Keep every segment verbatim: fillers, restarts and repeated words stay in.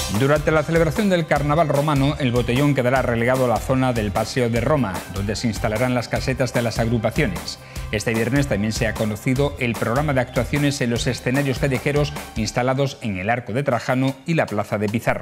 Durante la celebración del Carnaval romano, el botellón quedará relegado a la zona del Paseo de Roma, donde se instalarán las casetas de las agrupaciones. Este viernes también se ha conocido el programa de actuaciones en los escenarios callejeros instalados en el Arco de Trajano y la Plaza de Pizarro.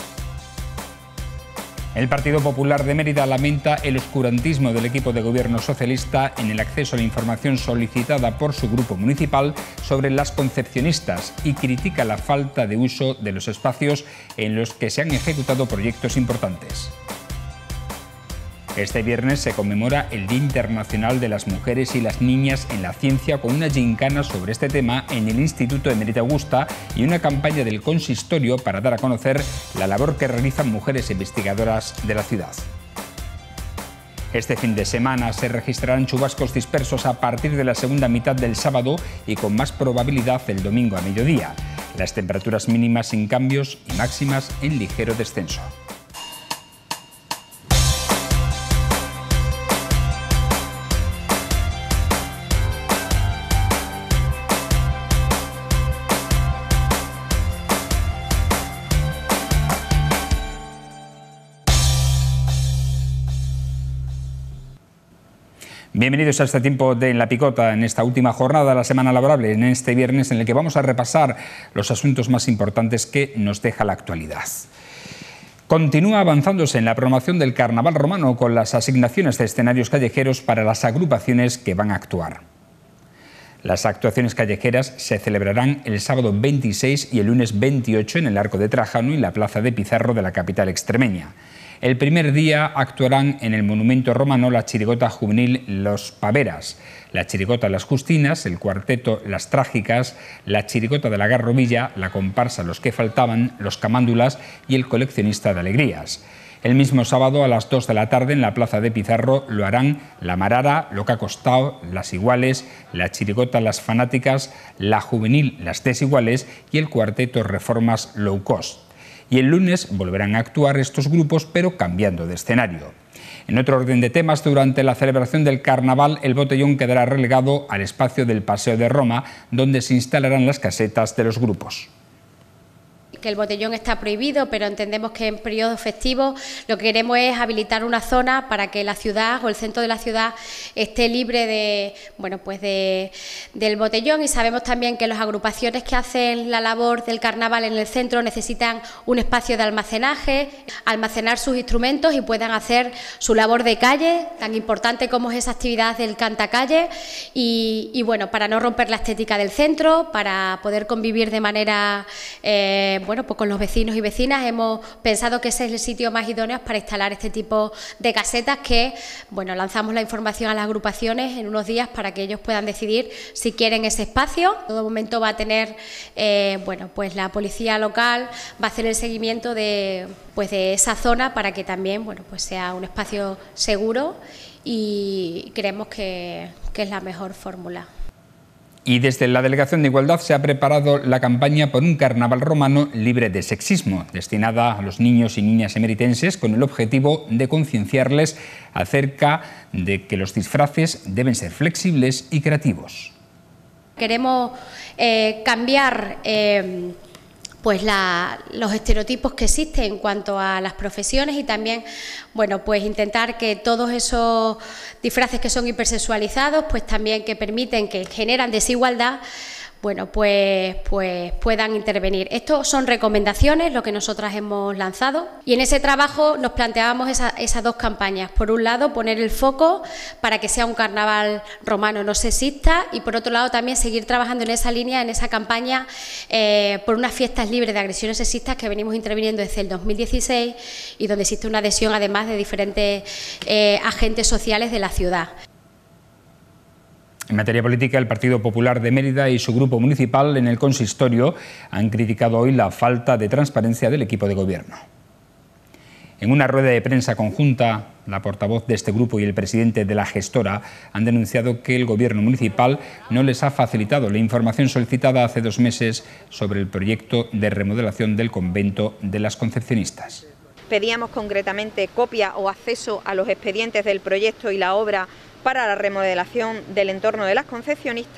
El Partido Popular de Mérida lamenta el oscurantismo del equipo de gobierno socialista en el acceso a la información solicitada por su grupo municipal sobre las concepcionistas y critica la falta de uso de los espacios en los que se han ejecutado proyectos importantes. Este viernes se conmemora el Día Internacional de las Mujeres y las Niñas en la Ciencia con una gincana sobre este tema en el Instituto Emerita Augusta y una campaña del consistorio para dar a conocer la labor que realizan mujeres investigadoras de la ciudad. Este fin de semana se registrarán chubascos dispersos a partir de la segunda mitad del sábado y con más probabilidad el domingo a mediodía. Las temperaturas mínimas sin cambios y máximas en ligero descenso. Bienvenidos a este tiempo de En la Picota, en esta última jornada de la semana laborable, en este viernes en el que vamos a repasar los asuntos más importantes que nos deja la actualidad. Continúa avanzándose en la promoción del Carnaval romano con las asignaciones de escenarios callejeros para las agrupaciones que van a actuar. Las actuaciones callejeras se celebrarán el sábado veintiséis y el lunes veintiocho en el Arco de Trajano y la Plaza de Pizarro de la capital extremeña. El primer día actuarán en el monumento romano la chirigota juvenil Los Paveras, la chirigota Las Justinas, el cuarteto Las Trágicas, la chirigota de la Garrovilla, la comparsa Los que Faltaban, los Camándulas y el coleccionista de alegrías. El mismo sábado a las dos de la tarde en la Plaza de Pizarro lo harán la Marara, Loca Costao, Las Iguales, la chirigota Las Fanáticas, la juvenil Las Desiguales y el cuarteto Reformas Low Cost. Y el lunes volverán a actuar estos grupos, pero cambiando de escenario. En otro orden de temas, durante la celebración del Carnaval, el botellón quedará relegado al espacio del Paseo de Roma, donde se instalarán las casetas de los grupos. Que el botellón está prohibido, pero entendemos que en periodo festivo lo que queremos es habilitar una zona para que la ciudad o el centro de la ciudad esté libre de, bueno, pues de, del botellón, y sabemos también que las agrupaciones que hacen la labor del carnaval en el centro necesitan un espacio de almacenaje, almacenar sus instrumentos y puedan hacer su labor de calle, tan importante como es esa actividad del cantacalle, y, y bueno, para no romper la estética del centro, para poder convivir de manera eh, bueno, pues con los vecinos y vecinas. Hemos pensado que ese es el sitio más idóneo para instalar este tipo de casetas que, bueno, lanzamos la información a las agrupaciones en unos días para que ellos puedan decidir si quieren ese espacio. En todo momento va a tener, eh, bueno, pues la policía local va a hacer el seguimiento de, pues de esa zona para que también, bueno, pues sea un espacio seguro, y creemos que, que es la mejor fórmula. Y desde la Delegación de Igualdad se ha preparado la campaña por un carnaval romano libre de sexismo, destinada a los niños y niñas emeritenses, con el objetivo de concienciarles acerca de que los disfraces deben ser flexibles y creativos. Queremos eh, cambiar eh, pues la, los estereotipos que existen en cuanto a las profesiones, y también, bueno, pues intentar que todos esos disfraces que son hipersexualizados, pues también que permiten, que generan desigualdad, bueno, pues, pues puedan intervenir. Estos son recomendaciones, lo que nosotras hemos lanzado, y en ese trabajo nos planteábamos esa, esas dos campañas. Por un lado, poner el foco para que sea un carnaval romano no sexista, y por otro lado también seguir trabajando en esa línea, en esa campaña eh, por unas fiestas libres de agresiones sexistas que venimos interviniendo desde el dos mil dieciséis y donde existe una adhesión además de diferentes eh, agentes sociales de la ciudad. En materia política, el Partido Popular de Mérida y su grupo municipal en el consistorio han criticado hoy la falta de transparencia del equipo de gobierno. En una rueda de prensa conjunta, la portavoz de este grupo y el presidente de la gestora han denunciado que el gobierno municipal no les ha facilitado la información solicitada hace dos meses sobre el proyecto de remodelación del convento de las Concepcionistas. Pedíamos concretamente copia o acceso a los expedientes del proyecto y la obra para la remodelación del entorno de las Concepcionistas,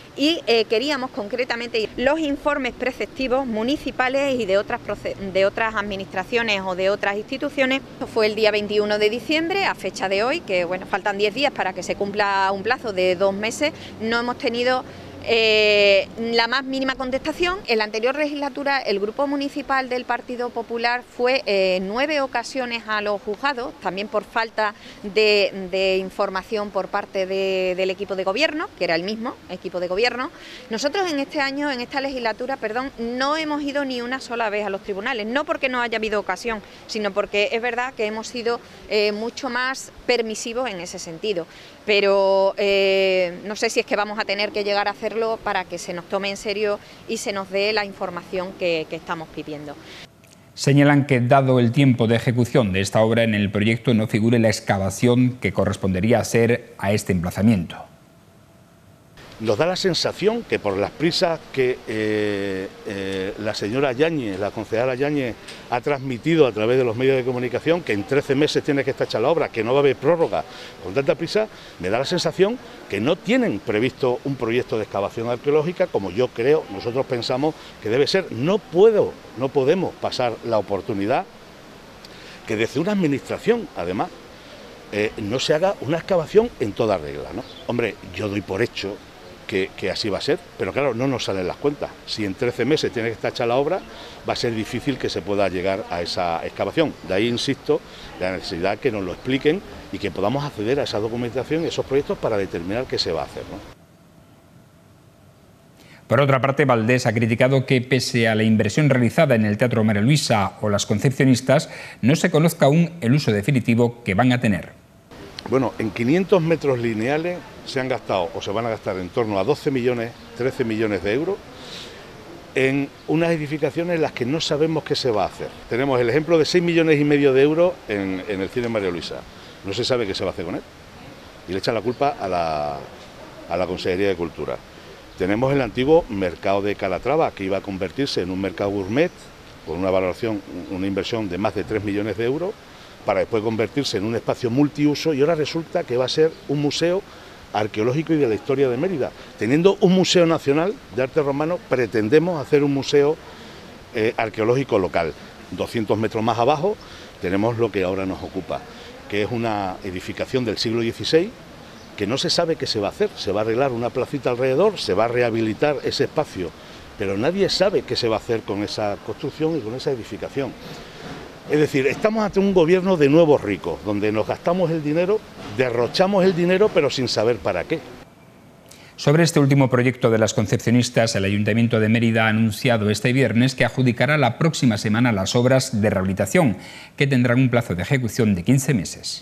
y eh, queríamos concretamente los informes preceptivos municipales y de otras, de otras administraciones o de otras instituciones. Fue el día veintiuno de diciembre, a fecha de hoy, que bueno, faltan diez días para que se cumpla un plazo de dos meses, no hemos tenido Eh, la más mínima contestación. En la anterior legislatura el Grupo Municipal del Partido Popular fue en eh, nueve ocasiones a los juzgados, también por falta de, de información por parte de, del equipo de gobierno, que era el mismo equipo de gobierno. Nosotros en este año, en esta legislatura, perdón, no hemos ido ni una sola vez a los tribunales, no porque no haya habido ocasión, sino porque es verdad que hemos sido eh, mucho más permisivos en ese sentido. Pero eh, no sé si es que vamos a tener que llegar a hacerlo para que se nos tome en serio y se nos dé la información que, que estamos pidiendo. Señalan que, dado el tiempo de ejecución de esta obra, en el proyecto no figure la excavación que correspondería hacer a este emplazamiento. Nos da la sensación que por las prisas que eh, eh, la señora Yáñez, la concejala Yáñez, ha transmitido a través de los medios de comunicación, que en trece meses tiene que estar hecha la obra, que no va a haber prórroga, con tanta prisa, me da la sensación que no tienen previsto un proyecto de excavación arqueológica como yo creo, nosotros pensamos que debe ser. No puedo, no podemos pasar la oportunidad que desde una administración, además, eh, no se haga una excavación en toda regla, ¿no? Hombre, yo doy por hecho Que, que así va a ser, pero claro, no nos salen las cuentas. Si en trece meses tiene que estar hecha la obra, va a ser difícil que se pueda llegar a esa excavación. De ahí, insisto, la necesidad que nos lo expliquen y que podamos acceder a esa documentación y esos proyectos para determinar qué se va a hacer, ¿no? Por otra parte, Valdés ha criticado que, pese a la inversión realizada en el Teatro María Luisa o las concepcionistas, no se conozca aún el uso definitivo que van a tener. Bueno, en quinientos metros lineales se han gastado o se van a gastar en torno a doce millones, trece millones de euros en unas edificaciones en las que no sabemos qué se va a hacer. Tenemos el ejemplo de seis millones y medio de euros en, en el Cine María Luisa. No se sabe qué se va a hacer con él y le echan la culpa a la, a la Consejería de Cultura. Tenemos el antiguo mercado de Calatrava, que iba a convertirse en un mercado gourmet con una valoración, una inversión de más de tres millones de euros, para después convertirse en un espacio multiuso, y ahora resulta que va a ser un museo arqueológico y de la historia de Mérida. Teniendo un museo nacional de arte romano, pretendemos hacer un museo eh, arqueológico local. doscientos metros más abajo tenemos lo que ahora nos ocupa, que es una edificación del siglo dieciséis, que no se sabe qué se va a hacer. Se va a arreglar una placita alrededor, se va a rehabilitar ese espacio, pero nadie sabe qué se va a hacer con esa construcción y con esa edificación. Es decir, estamos ante un gobierno de nuevos ricos, donde nos gastamos el dinero, derrochamos el dinero, pero sin saber para qué. Sobre este último proyecto de las concepcionistas, el Ayuntamiento de Mérida ha anunciado este viernes que adjudicará la próxima semana las obras de rehabilitación, que tendrán un plazo de ejecución de quince meses.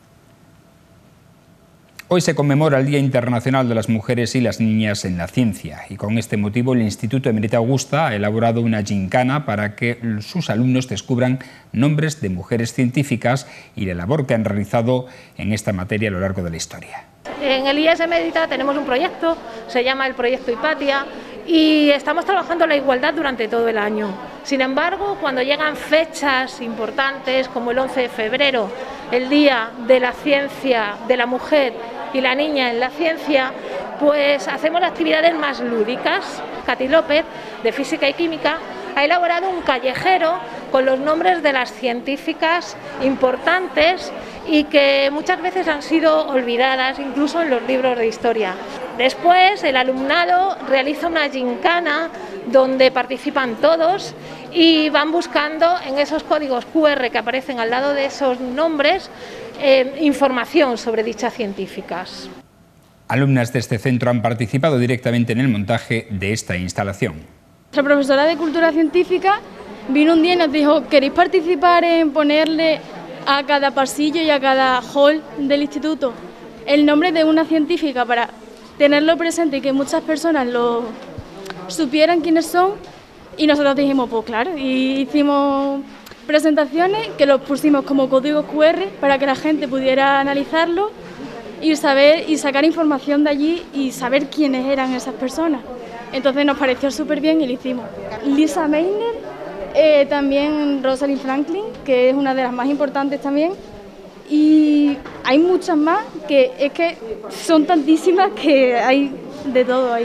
Hoy se conmemora el Día Internacional de las Mujeres y las Niñas en la Ciencia, y con este motivo el Instituto Emerita Augusta ha elaborado una gincana para que sus alumnos descubran nombres de mujeres científicas y la labor que han realizado en esta materia a lo largo de la historia. En el I E S Emerita tenemos un proyecto, se llama el Proyecto Hipatia, y estamos trabajando la igualdad durante todo el año. Sin embargo, cuando llegan fechas importantes como el once de febrero, el Día de la Ciencia, de la Mujer y la Niña en la Ciencia, pues hacemos actividades más lúdicas. Katy López, de Física y Química, ha elaborado un callejero con los nombres de las científicas importantes y que muchas veces han sido olvidadas, incluso en los libros de historia. Después, el alumnado realiza una gincana donde participan todos y van buscando en esos códigos cu erre que aparecen al lado de esos nombres eh, información sobre dichas científicas. Alumnas de este centro han participado directamente en el montaje de esta instalación. Nuestra profesora de Cultura Científica vino un día y nos dijo: ¿queréis participar en ponerle a cada pasillo y a cada hall del instituto el nombre de una científica para tenerlo presente y que muchas personas lo supieran quiénes son? Y nosotros dijimos, pues claro, y hicimos presentaciones que los pusimos como códigos cu erre para que la gente pudiera analizarlo y saber y sacar información de allí y saber quiénes eran esas personas. Entonces nos pareció súper bien y lo hicimos. Lisa Meitner, eh, también Rosalind Franklin, que es una de las más importantes también, y hay muchas más que es que son tantísimas que hay de todo ahí.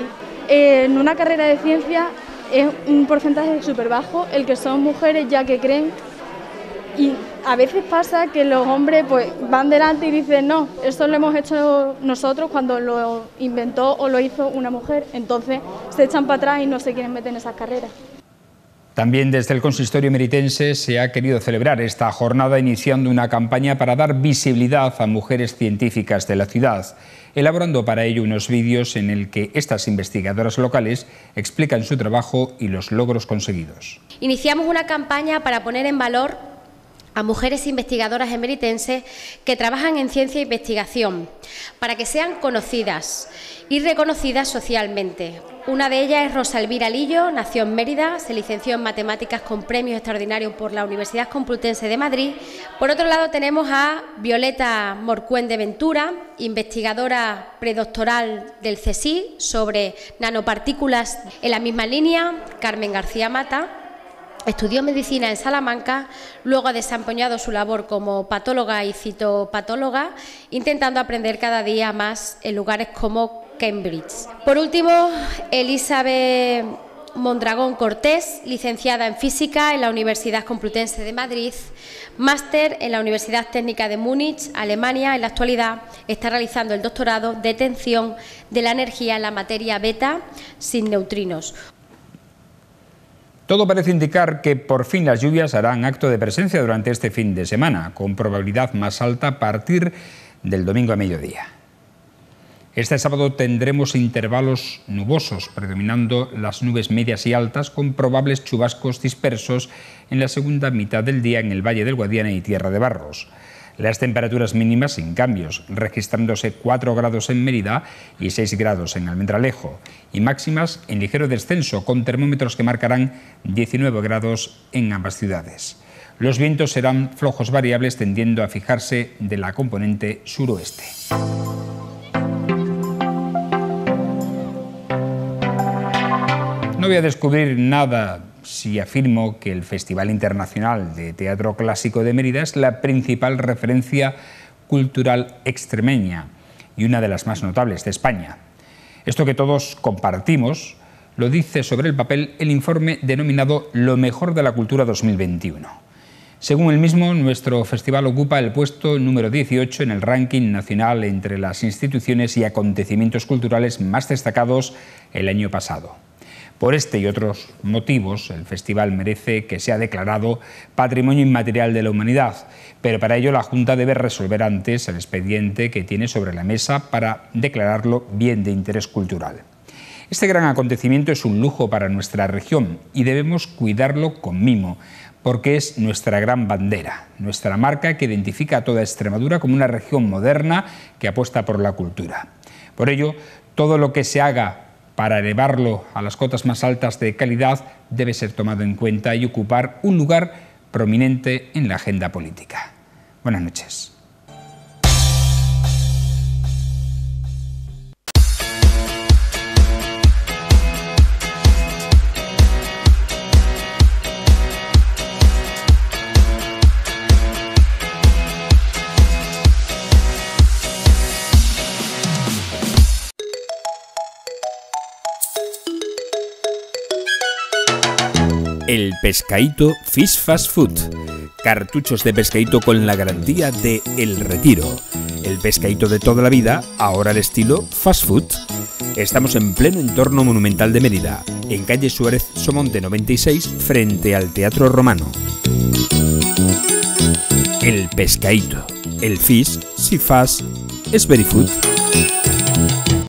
Eh, en una carrera de ciencia es un porcentaje súper bajo el que son mujeres ya que creen, y a veces pasa que los hombres pues van delante y dicen no, esto lo hemos hecho nosotros cuando lo inventó o lo hizo una mujer, entonces se echan para atrás y no se quieren meter en esas carreras. También desde el Consistorio Emeritense se ha querido celebrar esta jornada iniciando una campaña para dar visibilidad a mujeres científicas de la ciudad, elaborando para ello unos vídeos en el que estas investigadoras locales explican su trabajo y los logros conseguidos. Iniciamos una campaña para poner en valor a mujeres investigadoras emeritenses que trabajan en ciencia e investigación, para que sean conocidas y reconocidas socialmente. Una de ellas es Rosa Elvira Lillo, nació en Mérida, se licenció en Matemáticas con premios extraordinarios por la Universidad Complutense de Madrid. Por otro lado tenemos a Violeta Morcuén de Ventura, investigadora predoctoral del C S I sobre nanopartículas. En la misma línea, Carmen García Mata, estudió medicina en Salamanca, luego ha desempeñado su labor como patóloga y citopatóloga, intentando aprender cada día más en lugares como Cambridge. Por último, Elizabeth Mondragón Cortés, licenciada en Física en la Universidad Complutense de Madrid, máster en la Universidad Técnica de Múnich, Alemania. En la actualidad está realizando el doctorado de Detención de la Energía en la materia beta sin neutrinos. Todo parece indicar que por fin las lluvias harán acto de presencia durante este fin de semana, con probabilidad más alta a partir del domingo a mediodía. Este sábado tendremos intervalos nubosos, predominando las nubes medias y altas, con probables chubascos dispersos en la segunda mitad del día en el Valle del Guadiana y Tierra de Barros. Las temperaturas mínimas sin cambios, registrándose cuatro grados en Mérida y seis grados en Almendralejo, y máximas en ligero descenso, con termómetros que marcarán diecinueve grados en ambas ciudades. Los vientos serán flojos variables, tendiendo a fijarse de la componente suroeste. No voy a descubrir nada si afirmo que el Festival Internacional de Teatro Clásico de Mérida es la principal referencia cultural extremeña y una de las más notables de España. Esto que todos compartimos lo dice sobre el papel el informe denominado Lo mejor de la cultura dos mil veintiuno. Según el mismo, nuestro festival ocupa el puesto número dieciocho en el ranking nacional entre las instituciones y acontecimientos culturales más destacados el año pasado. Por este y otros motivos, el festival merece que sea declarado Patrimonio Inmaterial de la Humanidad, pero para ello la Junta debe resolver antes el expediente que tiene sobre la mesa para declararlo bien de interés cultural. Este gran acontecimiento es un lujo para nuestra región y debemos cuidarlo con mimo, porque es nuestra gran bandera, nuestra marca que identifica a toda Extremadura como una región moderna que apuesta por la cultura. Por ello, todo lo que se haga para elevarlo a las cotas más altas de calidad debe ser tomado en cuenta y ocupar un lugar prominente en la agenda política. Buenas noches. El Pescaíto Fish Fast Food. Cartuchos de pescaíto con la garantía de El Retiro. El pescaíto de toda la vida, ahora al estilo fast food. Estamos en pleno entorno monumental de Mérida, en calle Suárez Somonte noventa y seis, frente al Teatro Romano. El Pescaíto. El fish, si fast, es very food.